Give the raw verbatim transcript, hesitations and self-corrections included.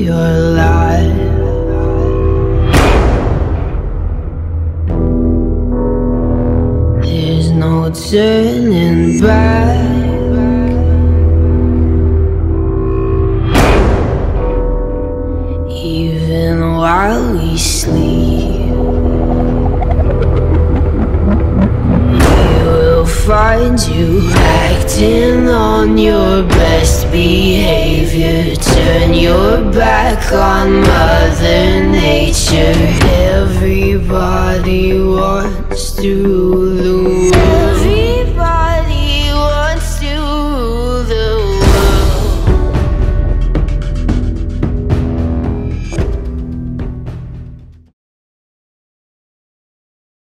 your life. There's no turning back. Even while we sleep, we will find you acting on your best behavior. Turn your back on Mother Nature. Everybody wants to rule the world.